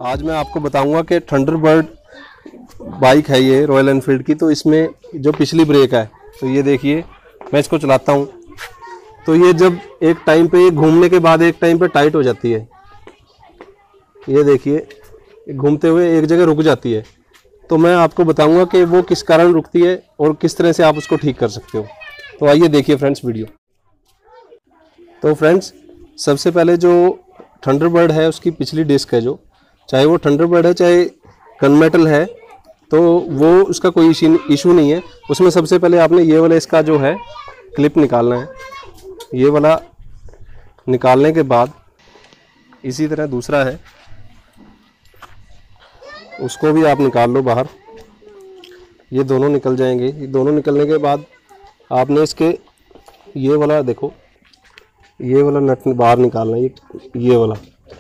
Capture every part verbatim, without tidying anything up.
आज मैं आपको बताऊंगा कि थंडरबर्ड बाइक है ये रॉयल एनफील्ड की। तो इसमें जो पिछली ब्रेक है, तो ये देखिए मैं इसको चलाता हूँ तो ये जब एक टाइम पे घूमने के बाद एक टाइम पे टाइट हो जाती है। ये देखिए घूमते हुए एक जगह रुक जाती है। तो मैं आपको बताऊंगा कि वो किस कारण रुकती है और किस तरह से आप उसको ठीक कर सकते हो। तो आइए देखिए फ्रेंड्स वीडियो। तो फ्रेंड्स सबसे पहले जो थंडरबर्ड है उसकी पिछली डिस्क है, जो चाहे वो थंडरबर्ड है चाहे गनमेटल है, तो वो उसका कोई इशू नहीं है। उसमें सबसे पहले आपने ये वाला इसका जो है क्लिप निकालना है। ये वाला निकालने के बाद इसी तरह दूसरा है, उसको भी आप निकाल लो बाहर। ये दोनों निकल जाएंगे। ये दोनों निकलने के बाद आपने इसके ये वाला देखो, ये वाला नट बाहर निकालना है। ये ये वाला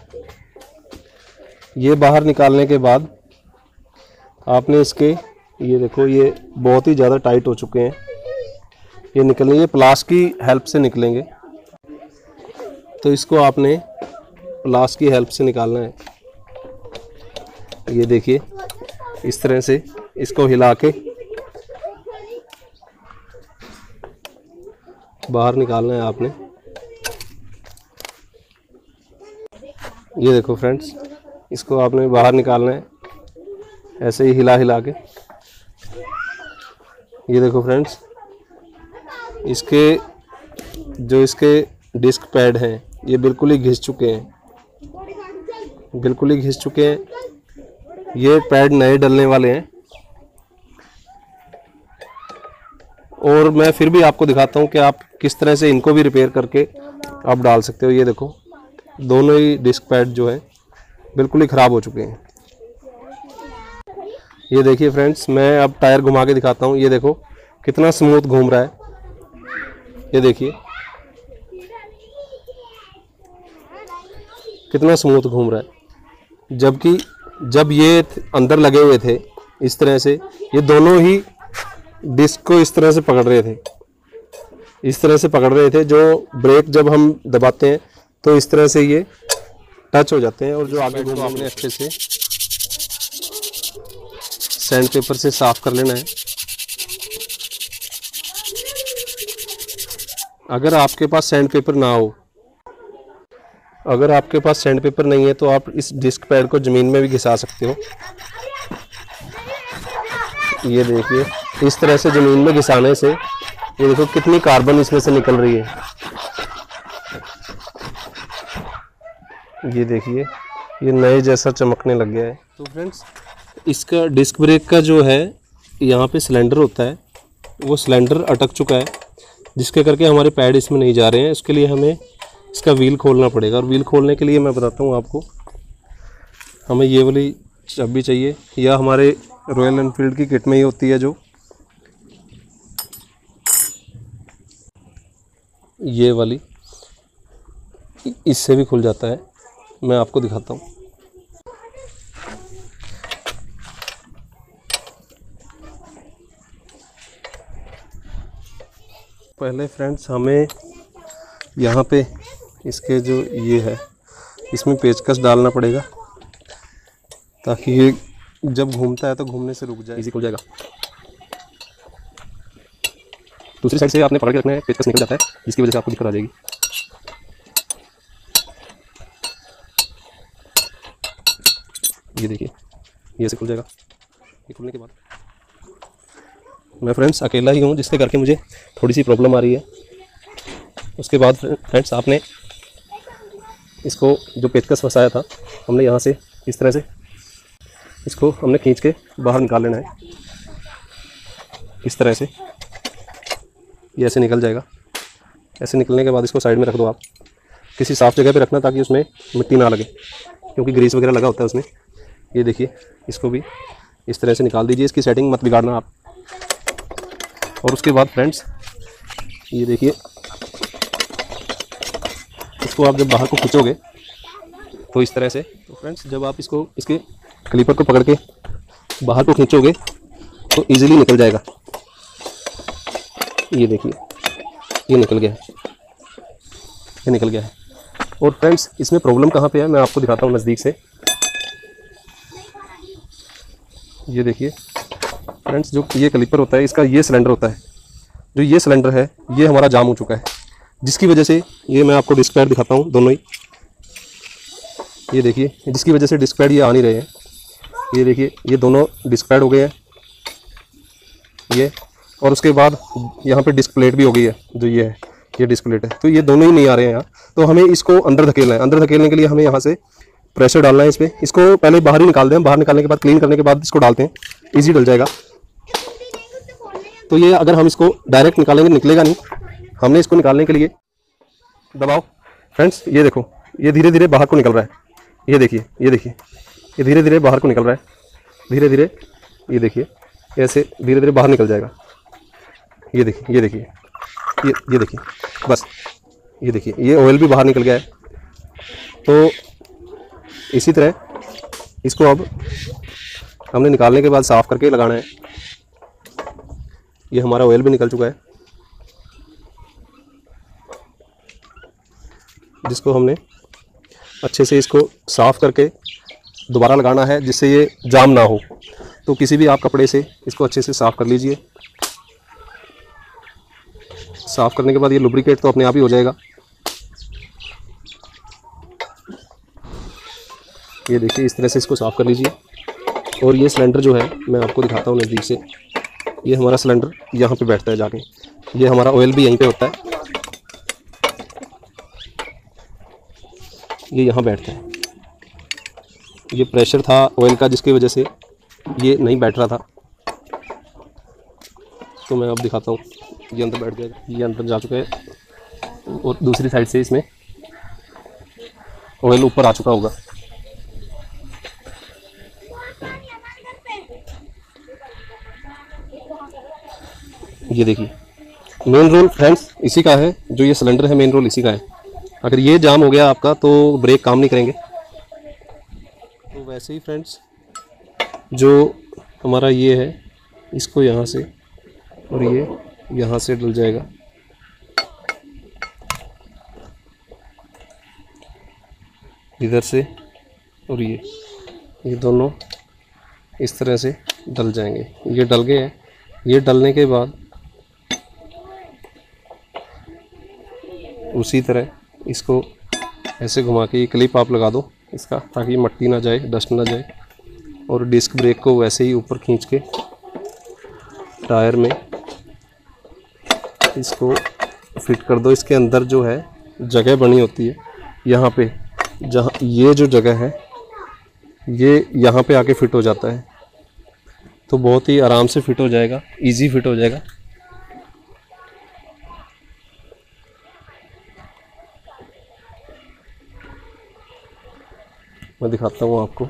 ये बाहर निकालने के बाद आपने इसके ये देखो, ये बहुत ही ज़्यादा टाइट हो चुके हैं, ये निकलेंगे। प्लास की हेल्प से निकलेंगे। तो इसको आपने प्लास की हेल्प से निकालना है। ये देखिए इस तरह से इसको हिला के बाहर निकालना है आपने। ये देखो फ्रेंड्स, इसको आपने बाहर निकालना है ऐसे ही हिला हिला के। ये देखो फ्रेंड्स, इसके जो इसके डिस्क पैड हैं ये बिल्कुल ही घिस चुके हैं, बिल्कुल ही घिस चुके हैं। ये पैड नए डलने वाले हैं। और मैं फिर भी आपको दिखाता हूं कि आप किस तरह से इनको भी रिपेयर करके आप डाल सकते हो। ये देखो दोनों ही डिस्क पैड जो है बिल्कुल ही ख़राब हो चुके हैं। ये देखिए फ्रेंड्स, मैं अब टायर घुमा के दिखाता हूँ। ये देखो कितना स्मूथ घूम रहा है। ये देखिए कितना स्मूथ घूम रहा है। जबकि जब ये अंदर लगे हुए थे इस तरह से, ये दोनों ही डिस्क को इस तरह से पकड़ रहे थे, इस तरह से पकड़ रहे थे। जो ब्रेक जब हम दबाते हैं तो इस तरह से ये टच हो जाते हैं। और जो आगे को आपने अच्छे से सैंड पेपर से साफ कर लेना है। अगर आपके पास सैंड पेपर ना हो, अगर आपके पास सैंड पेपर नहीं है तो आप इस डिस्क पैड को ज़मीन में भी घिसा सकते हो। ये देखिए इस तरह से ज़मीन में घिसाने से ये देखो कितनी कार्बन इसमें से निकल रही है। ये देखिए ये नए जैसा चमकने लग गया है। तो फ्रेंड्स इसका डिस्क ब्रेक का जो है यहाँ पे सिलेंडर होता है, वो सिलेंडर अटक चुका है, जिसके करके हमारे पैड इसमें नहीं जा रहे हैं। उसके लिए हमें इसका व्हील खोलना पड़ेगा। और व्हील खोलने के लिए मैं बताता हूँ आपको, हमें ये वाली चाबी चाहिए, या हमारे रॉयल एनफील्ड की किट में ही होती है जो ये वाली, इससे भी खुल जाता है। मैं आपको दिखाता हूँ। पहले फ्रेंड्स हमें यहाँ पे इसके जो ये है इसमें पेचकस डालना पड़ेगा, ताकि ये जब घूमता है तो घूमने से रुक जाए, इजी खुल जाएगा। दूसरी साइड से आपने पकड़ के रखना है, पेचकस निकल जाता है, जिसकी वजह से आपको दिक्कत आ जाएगी। ये देखिए ये ऐसे खुल जाएगा। ये खुलने के बाद मैं फ्रेंड्स अकेला ही हूँ, जिसके करके मुझे थोड़ी सी प्रॉब्लम आ रही है। उसके बाद फ्रेंड्स आपने इसको जो पेचकस फंसाया था, हमने यहाँ से इस तरह से इसको हमने खींच के बाहर निकाल लेना है। इस तरह से ये ऐसे निकल जाएगा। ऐसे निकलने के बाद इसको साइड में रख दो आप, किसी साफ़ जगह पे रखना ताकि उसमें मिट्टी ना लगे, क्योंकि ग्रीस वगैरह लगा होता है उसमें। ये देखिए इसको भी इस तरह से निकाल दीजिए, इसकी सेटिंग मत बिगाड़ना आप। और उसके बाद फ्रेंड्स ये देखिए इसको आप जब बाहर को खींचोगे तो इस तरह से, तो फ्रेंड्स जब आप इसको इसके क्लीपर को पकड़ के बाहर को खींचोगे तो इजीली निकल जाएगा। ये देखिए ये निकल गया है, ये निकल गया है। और फ्रेंड्स इसमें प्रॉब्लम कहाँ पे है मैं आपको दिखाता हूँ नज़दीक से। ये देखिए फ्रेंड्स, जो ये कैलिपर होता है इसका ये सिलेंडर होता है, जो ये सिलेंडर है ये हमारा जाम हो चुका है, जिसकी वजह से ये मैं आपको डिस्क पैड दिखाता हूँ दोनों ही। ये देखिए जिसकी वजह से डिस्क पैड ये आ नहीं रहे हैं। ये देखिए ये दोनों डिस्क पैड हो गए हैं ये, और उसके बाद यहाँ पे डिस्क प्लेट भी हो गई है, जो ये है ये डिस्क प्लेट है, तो ये दोनों ही नहीं आ रहे हैं यहाँ। तो हमें इसको अंदर धकेलना है। अंदर धकेलने के लिए हमें यहाँ से प्रेशर डालना है इस पर। इसको पहले बाहर ही निकाल दें, बाहर निकालने के बाद क्लीन करने के बाद इसको डालते हैं, ईजी डल जाएगा। तो ये अगर हम इसको डायरेक्ट निकालेंगे निकलेगा नहीं, हमने इसको निकालने के लिए दबाओ फ्रेंड्स, ये देखो ये धीरे धीरे बाहर को निकल रहा है। ये देखिए ये देखिए ये धीरे धीरे बाहर को निकल रहा है, धीरे धीरे ये देखिए ऐसे धीरे धीरे बाहर निकल जाएगा। ये देखिए ये देखिए ये ये देखिए बस, ये देखिए ये ऑयल भी बाहर निकल गया है। तो इसी तरह इसको अब हमने निकालने के बाद साफ़ करके लगाना है। ये हमारा ऑयल भी निकल चुका है, जिसको हमने अच्छे से इसको साफ़ करके दोबारा लगाना है, जिससे ये जाम ना हो। तो किसी भी आप कपड़े से इसको अच्छे से साफ़ कर लीजिए। साफ़ करने के बाद ये लुब्रिकेट तो अपने आप ही हो जाएगा। ये देखिए इस तरह से इसको साफ़ कर लीजिए। और ये सिलेंडर जो है मैं आपको दिखाता हूँ नज़दीक से। ये हमारा सिलेंडर यहाँ पे बैठता है जाके, ये हमारा ऑयल भी यहीं पे होता है, ये यहाँ बैठता है। ये प्रेशर था ऑयल का जिसकी वजह से ये नहीं बैठ रहा था। तो मैं अब दिखाता हूँ, ये अंदर बैठ जाएगा, ये अंदर जा चुका है। और दूसरी साइड से इसमें ऑयल ऊपर आ चुका होगा। ये देखिए मेन रोल फ्रेंड्स इसी का है, जो ये सिलेंडर है मेन रोल इसी का है। अगर ये जाम हो गया आपका तो ब्रेक काम नहीं करेंगे। तो वैसे ही फ्रेंड्स जो हमारा ये है इसको यहाँ से और ये यहाँ से डल जाएगा। इधर से और ये ये दोनों इस तरह से डल जाएंगे। ये डल गए हैं। ये डलने के बाद उसी तरह इसको ऐसे घुमा के ये क्लिप आप लगा दो इसका, ताकि मट्टी ना जाए, डस्ट ना जाए। और डिस्क ब्रेक को वैसे ही ऊपर खींच के टायर में इसको फिट कर दो। इसके अंदर जो है जगह बनी होती है यहाँ पे, जहाँ ये जो जगह है ये यहाँ पे आके फिट हो जाता है। तो बहुत ही आराम से फिट हो जाएगा, इजी फिट हो जाएगा। मैं दिखाता हूँ आपको।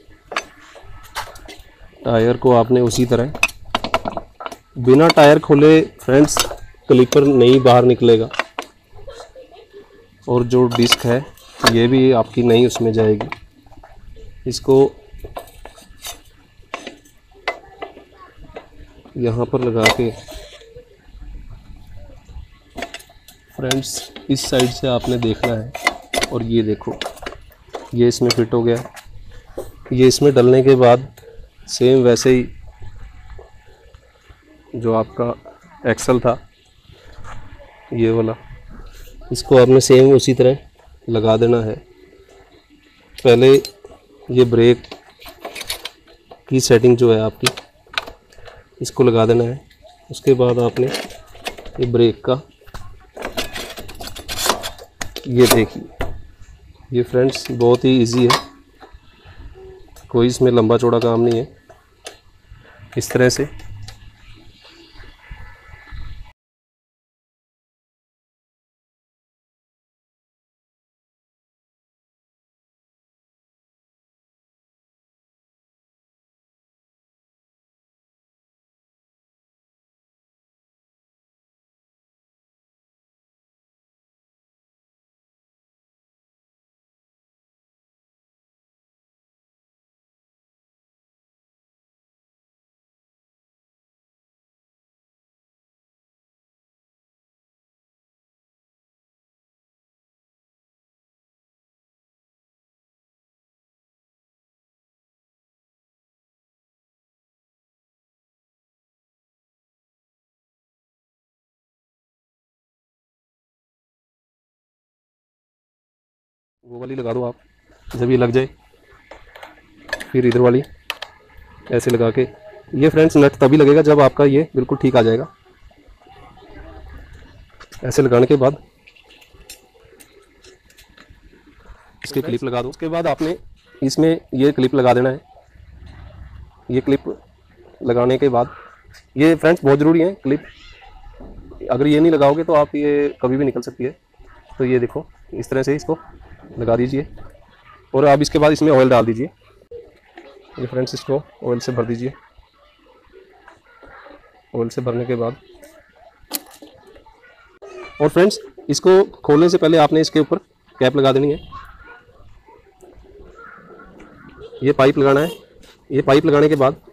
टायर को आपने उसी तरह बिना टायर खोले फ्रेंड्स क्लिपर नहीं बाहर निकलेगा, और जो डिस्क है ये भी आपकी नहीं उसमें जाएगी। इसको यहाँ पर लगा के फ्रेंड्स इस साइड से आपने देखना है। और ये देखो ये इसमें फिट हो गया। ये इसमें डलने के बाद सेम वैसे ही जो आपका एक्सल था ये वाला, इसको आपने सेम उसी तरह लगा देना है। पहले ये ब्रेक की सेटिंग जो है आपकी इसको लगा देना है। उसके बाद आपने ये ब्रेक का, ये देखिए ये फ्रेंड्स बहुत ही इजी है, कोई इसमें लंबा चौड़ा काम नहीं है। इस तरह से वो वाली लगा दो आप, जब ये लग जाए फिर इधर वाली ऐसे लगा के। ये फ्रेंड्स नट तभी लगेगा जब आपका ये बिल्कुल ठीक आ जाएगा। ऐसे लगाने के बाद इसकी क्लिप लगा दो। उसके बाद आपने इसमें ये क्लिप लगा देना है। ये क्लिप लगाने के बाद ये फ्रेंड्स बहुत ज़रूरी है क्लिप, अगर ये नहीं लगाओगे तो आप ये कभी भी निकल सकती है। तो ये देखो इस तरह से इसको लगा दीजिए और आप इसके बाद इसमें ऑयल डाल दीजिए। ये फ्रेंड्स इसको ऑयल से भर दीजिए। ऑयल से भरने के बाद और फ्रेंड्स इसको खोलने से पहले आपने इसके ऊपर कैप लगा देनी है। ये पाइप लगाना है। ये पाइप लगाने के बाद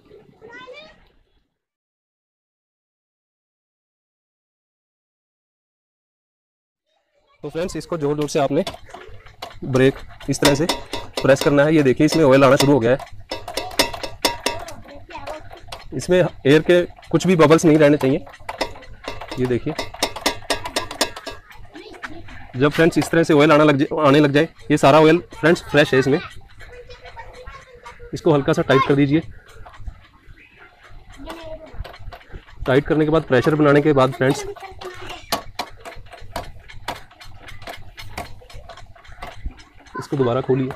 तो फ्रेंड्स इसको जोर जोर से आपने ब्रेक इस तरह से प्रेस करना है। ये देखिए इसमें ऑयल आना शुरू हो गया है। इसमें एयर के कुछ भी बबल्स नहीं रहने चाहिए। ये देखिए जब फ्रेंड्स इस तरह से ऑयल आना लग जाए आने लग जाए ये सारा ऑयल फ्रेंड्स फ्रेश है इसमें। इसको हल्का सा टाइट कर दीजिए। टाइट करने के बाद प्रेशर बनाने के बाद फ्रेंड्स इसको दोबारा खोलिए।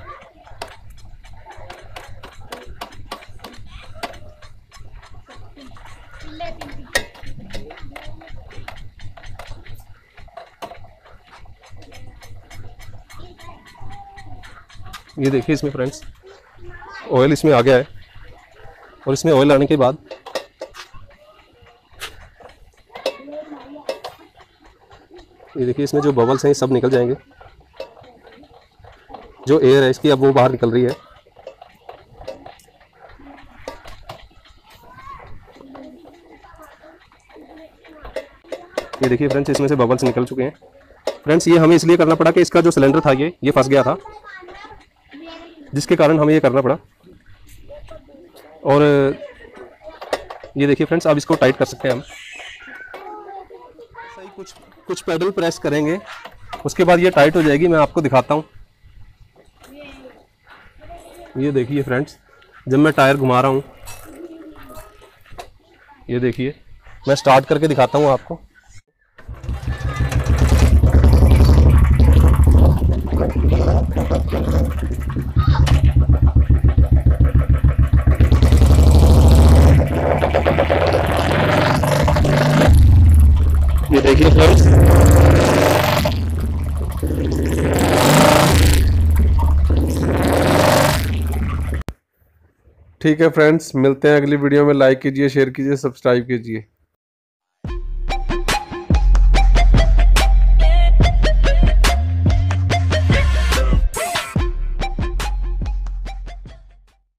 ये देखिए इसमें फ्रेंड्स ऑयल इसमें आ गया है और इसमें ऑयल आने के बाद ये देखिए इसमें जो बबल्स हैं सब निकल जाएंगे। जो एयर है इसकी अब वो बाहर निकल रही है। ये देखिए फ्रेंड्स इसमें से बबल्स निकल चुके हैं। फ्रेंड्स ये हमें इसलिए करना पड़ा कि इसका जो सिलेंडर था ये ये फंस गया था, जिसके कारण हमें ये करना पड़ा। और ये देखिए फ्रेंड्स अब इसको टाइट कर सकते हैं हम। सही कुछ कुछ पेडल प्रेस करेंगे उसके बाद ये टाइट हो जाएगी। मैं आपको दिखाता हूँ। ये देखिए फ्रेंड्स जब मैं टायर घुमा रहा हूँ, ये देखिए मैं स्टार्ट करके दिखाता हूँ आपको। ये देखिए फ्रेंड्स ठीक है फ्रेंड्स, मिलते हैं अगली वीडियो में। लाइक कीजिए, शेयर कीजिए, सब्सक्राइब कीजिए।